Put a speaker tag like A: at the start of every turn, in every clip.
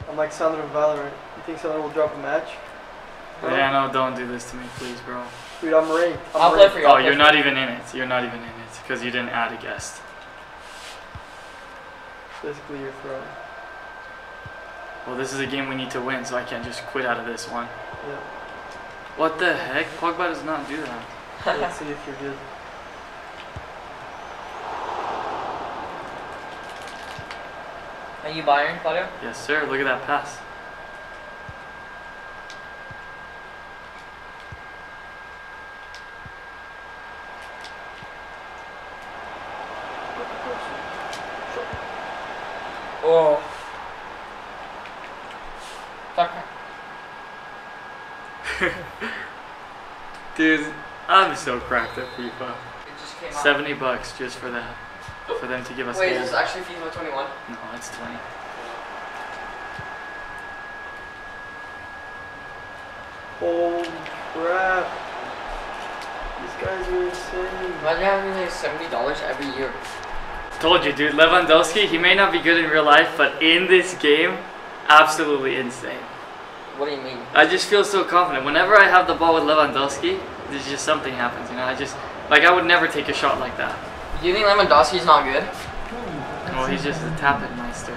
A: I'm like Sandra in Valorant. You think Sandra will drop a match? Bro?
B: Yeah, no, don't do this to me, please, bro.
A: Dude, I'm ranked.
C: I'll play for you.
B: Oh, you're not even in it. You're not even in it because you didn't add a guest.
A: Basically, you're throwing.
B: Well, this is a game we need to win, so I can't just quit out of this one.
A: Yeah.
B: What the heck? Pogba does not do that.
A: Let's see if you're good.
C: Are you Bayern, Claudio?
B: Yes, sir. Look at that pass.
C: Oh. Tucker.
B: Dude, I'm so cracked at FIFA.
C: It just came out.
B: $70 just for that. For them to give us
C: Wait,
B: goals.
C: is this actually FIFA 21?
B: No, it's 20.
A: Holy crap. These guys are insane.
C: Imagine having like $70 every year.
B: Told you, dude. Lewandowski, he may not be good in real life, but in this game, absolutely insane.
C: What do you mean?
B: I just feel so confident. Whenever I have the ball with Lewandowski, there's just something happens, you know? I would never take a shot like that.
C: Do you think Lewandowski's not good?
B: Well, he's just a tappet meister.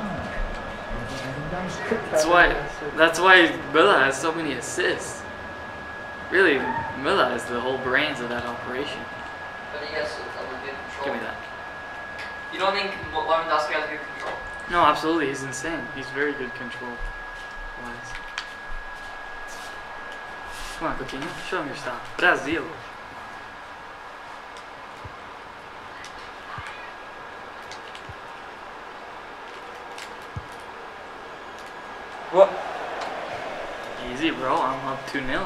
B: That's why Milla has so many assists. Really, Milla is the whole brains of that operation.
C: But he has a good control.
B: Give me that.
C: You don't think Lewandowski has good control?
B: No, absolutely. He's insane. He's very good control. Wise. Come on, Coutinho. Show him your style. Brazil.
C: What?
B: Easy, bro. I'm up 2-0.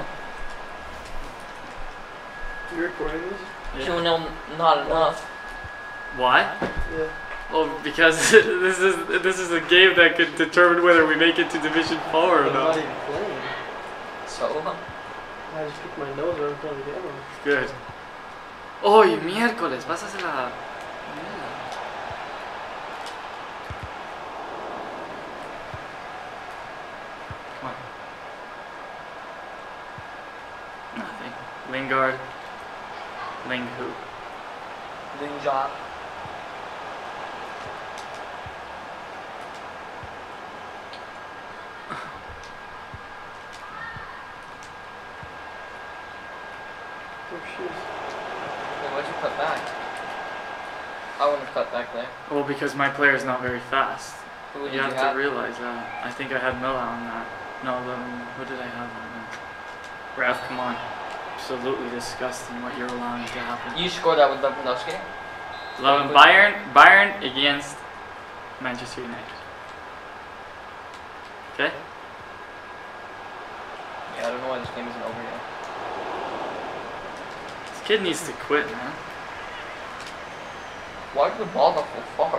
A: You recording this?
B: Yeah.
C: 2-0 not enough.
B: Why?
A: Yeah.
B: Well, because this is a game that could determine whether we make it to Division 4 or
A: I'm not
B: not.
A: even playing.
C: So?
A: I just picked my nose right in front of the camera.
B: Good. Hoy, miércoles, vas a hacer la... Come on. Nothing. Lingard. Ling who?
C: Lingard.
A: Oh, shit.
C: Well, why'd you cut back? I wouldn't have cut back there.
B: Well, because my player is not very fast.
C: Who did
B: You
C: you
B: have to realize that. I think I had Milla on that. No, who did I have on that? Ref, come on. Absolutely disgusting what you're allowing to happen.
C: You scored that with Lewandowski?
B: Bayern against Manchester United. Okay?
C: Yeah, I don't know why this game isn't over yet.
B: This kid needs to quit, man.
C: Why did the ball not go far?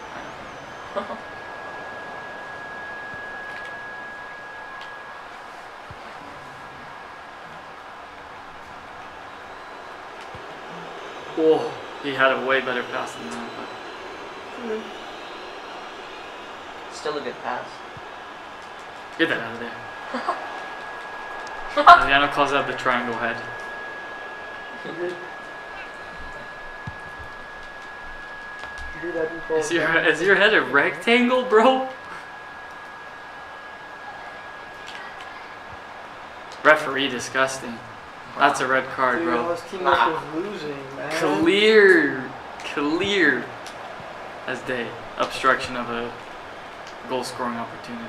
B: Oh, he had a way better pass than that.
C: Still a good pass.
B: Get that out of there. Adriano calls that the triangle head.
A: Dude, I didn't call it
B: Is your head a rectangle, bro? Referee, disgusting. That's a red card,
A: Dude,
B: bro.
A: his teammates was losing, man.
B: Clear as day. Obstruction of a goal scoring opportunity.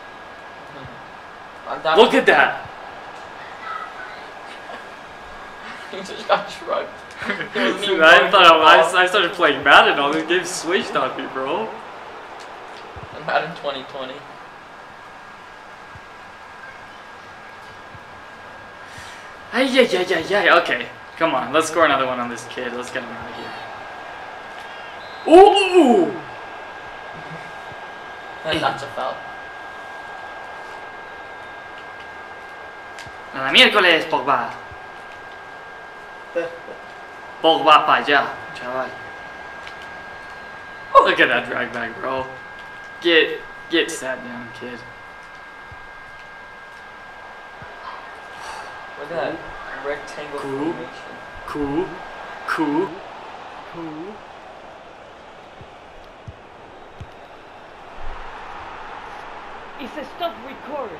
B: Look at that!
C: He just got shrugged.
B: Dude, I started playing Madden. All this game switched on me, bro.
C: Madden 2020.
B: Hey, okay. Come on, let's score another one on this kid. Let's get him out of here. Ooh!
C: And that's a foul.
B: A la miércoles, Pogba. Pogba para allá, chaval. Look at that drag back, bro. Get Get sat down, kid.
C: Look at that rectangle
B: Cool.
C: formation.
B: Cool. Cool.
A: Cool.
D: It says stop recording.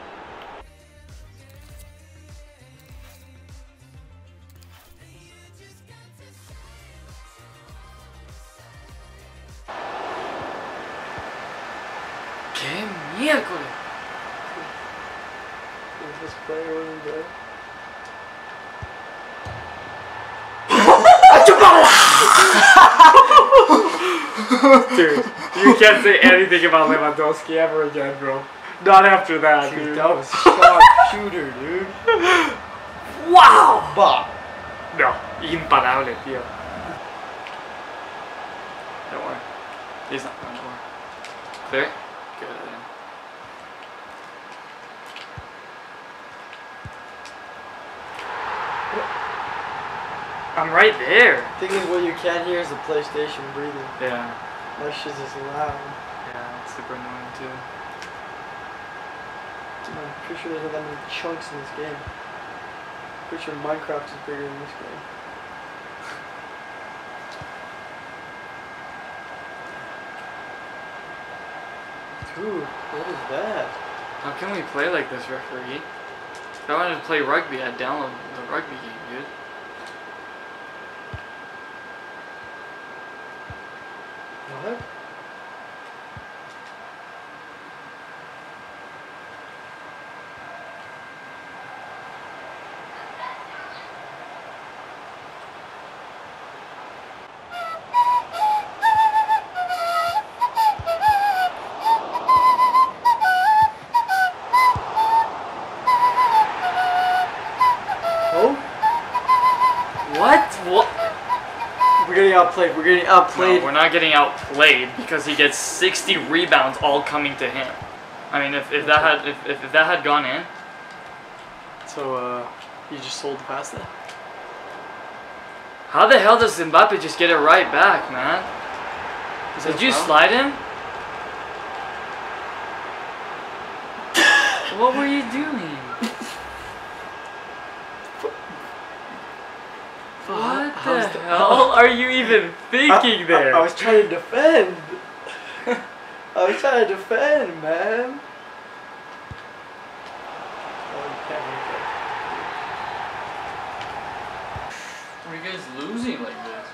B: ¡Qué miércoles!
A: If this player wasn't good.
B: Dude, you can't say anything about Lewandowski ever again, bro. Not after that,
A: Dude,
B: dude.
A: that was sharp shooter, dude.
B: Wow!
A: Bah.
B: No, imparable, tío. Don't worry. He's not going to work. Clear? Good. I'm right there.
A: Thing is, what you can't hear is the PlayStation breathing.
B: Yeah.
A: That shit is loud.
B: Yeah, it's super annoying too.
A: I'm pretty sure there's not that many chunks in this game. Pretty sure Minecraft is bigger than this game. Dude, what is that?
B: How can we play like this, referee? If I wanted to play rugby, I'd download the rugby game, dude.
A: What? Oh?
B: What?
A: We're getting outplayed. We're getting outplayed.
B: No, we're not getting outplayed because he gets 60 rebounds all coming to him. I mean, if that had gone in.
A: So, you just sold the pass then?
B: How the hell does Mbappe just get it right back, man?
A: Is that
B: Did
A: a
B: you
A: foul?
B: slide him? What were you doing? What
A: How's
B: the
A: the-
B: hell are you even thinking there?
A: I was trying to defend. I was trying to defend, man. Oh, you can't make that.
C: Are you guys losing like this?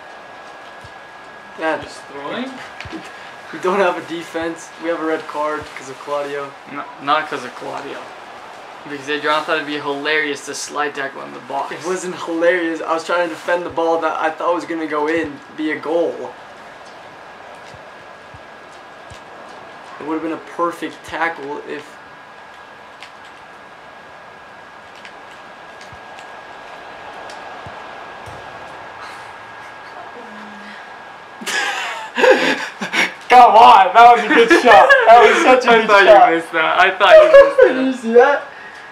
A: Yeah,
C: Just throwing?
A: we don't have a defense. We have a red card because of Claudio.
B: Not because of Claudio. Because Adriano thought it'd be hilarious to slide tackle in the box.
A: It wasn't hilarious. I was trying to defend the ball that I thought was gonna go in, be a goal. It would have been a perfect tackle if. Come on, that was a good shot. That was such a
B: I
A: good
B: thought
A: shot.
B: you missed that. I thought you missed
A: Did you
B: that.
A: see that?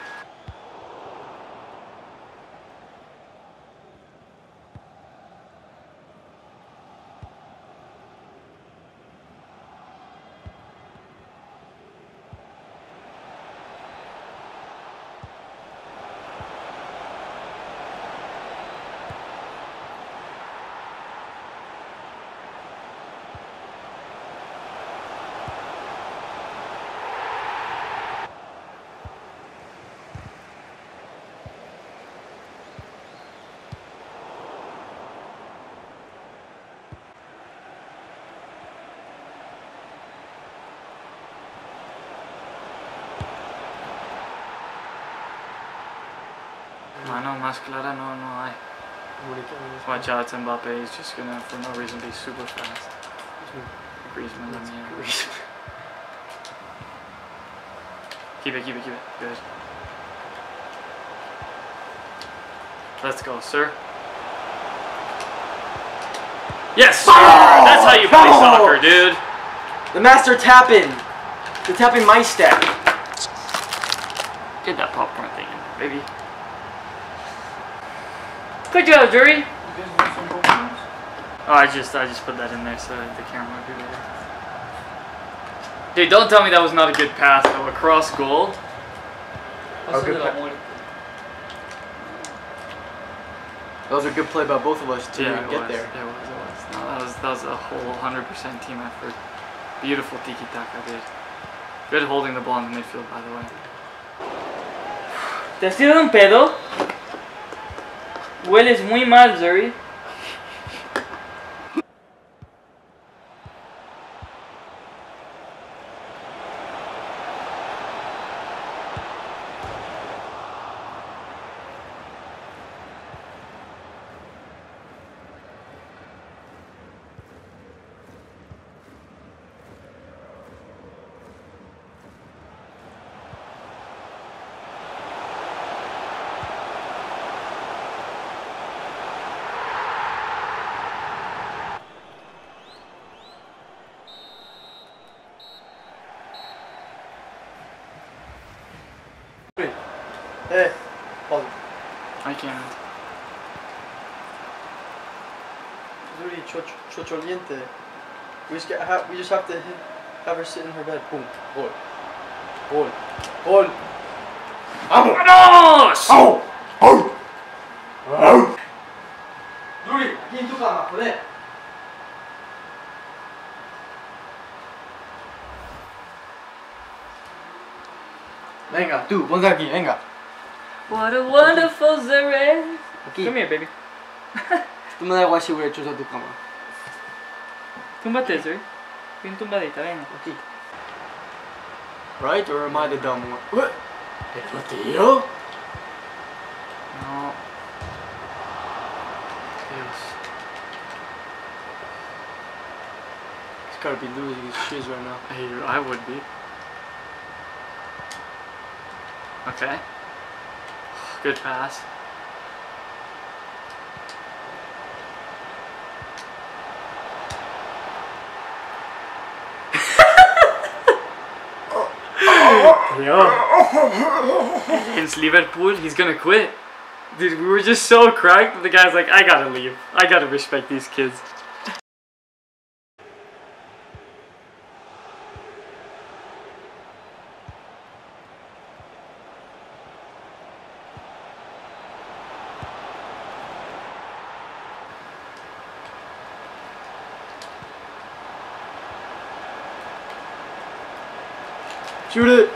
B: Mano más clara no hay. Watch out, Mbappe is just gonna, for no reason, be super fast. Griezmann, I mean. Keep it. Good. Let's go, sir. Yes, sir! That's how you play soccer, dude.
A: The master tapping. The tapping Meister.
B: Get that popcorn thing in, baby. Good job, Jury.
C: You guys want some popcorns?
B: Oh, I just put that in there so the camera would be better. Okay, don't tell me that was not a good pass though. Across goal.
C: Pasa
A: good
C: de la
A: pa-
C: muerte.
A: That was a good play by both of us to
B: Yeah,
A: get there.
B: It was. No, that was a whole 100% team effort. Beautiful tiki taka, dude. Good holding the ball in the midfield, by the way.
D: ¿Te has tirado un pedo? Hueles muy mal, Zuri.
A: Hey, hold.
B: I can't.
A: Zuri, chocholiente. We just have to have her sit in her bed. Boom. Gol. Gol. Gol.
B: ¡Vámonos!
A: Zuri, aquí en tu cama, joder. Venga, tú, ponte aquí, venga.
D: What a wonderful Zuri.
A: Aquí.
D: Come here, baby.
A: Tú me da igual si voy a echar a tu cama.
D: Túmbate, Zuri. Bien tumbadita, ven.
A: Aquí. Right, or am I the dumb one? What? ¿Tío?
B: No. Dios.
A: He's gotta be losing his shiz right now.
B: I would be. Okay. Good pass. Against Liverpool, he's gonna quit. Dude, we were just so cracked that the guy's like, I gotta leave. I gotta respect these kids.
A: Shoot it!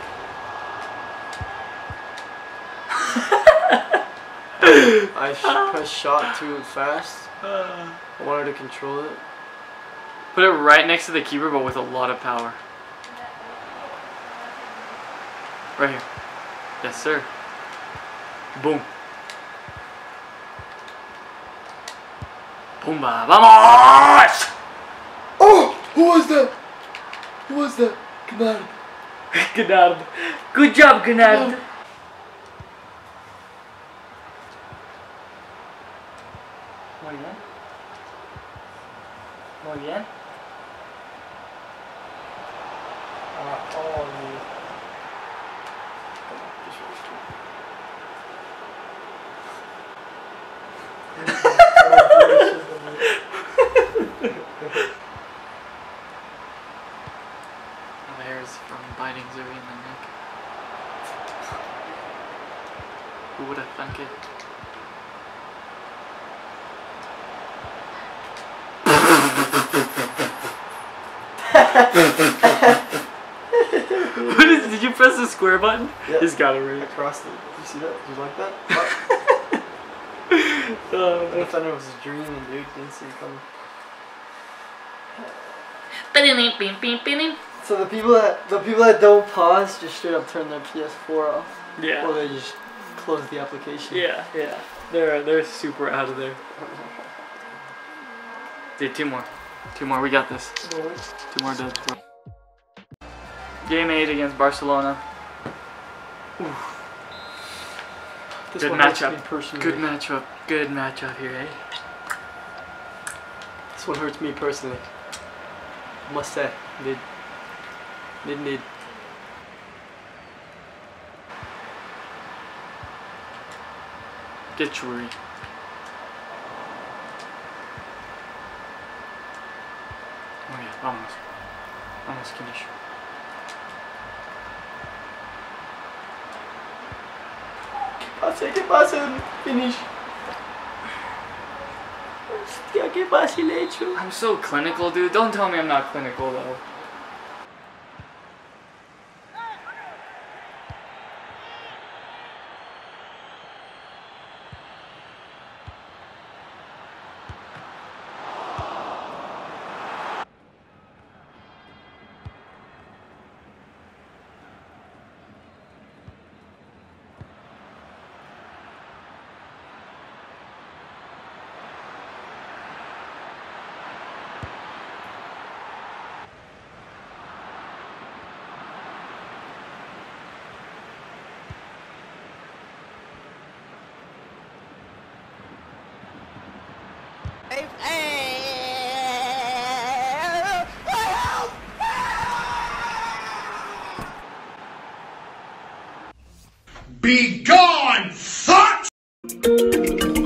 A: I pressed shot too fast. I wanted to control it.
B: Put it right next to the keeper, but with a lot of power. Right here. Yes, sir. Boom. Pumba. Vamos!
A: Oh! Who was that? Who was that? Gnarb.
D: Gnarb. Good job, Gnarb. Muy bien. Muy bien.
B: The hairs from biting Zuri in the neck. Who would have thunk it? What is? Did you press the square button?
A: Yeah.
B: He's got it right.
A: Across the. Did you see that? Did you like that? I thought it was a dream, dude. Didn't see it coming. So the people that don't pause just straight up turn their PS4 off.
B: Yeah.
A: Or they just close the application.
B: Yeah, yeah. They're super out of there. Dude, two more. Two more, we got this. Two more dubs, bro. Game 8 against Barcelona.
A: This
B: Good
A: one hurts
B: matchup.
A: me personally.
B: Good matchup. Good matchup here, eh?
A: This one hurts me personally. Must say. Need.
B: Get Churi. Oh yeah, vamos. Vamos, finish.
A: Hace que pase un finish.
D: Hostia, qué fácil he hecho.
B: I'm so clinical, dude. Don't tell me I'm not clinical, though.
E: Be gone, fuck!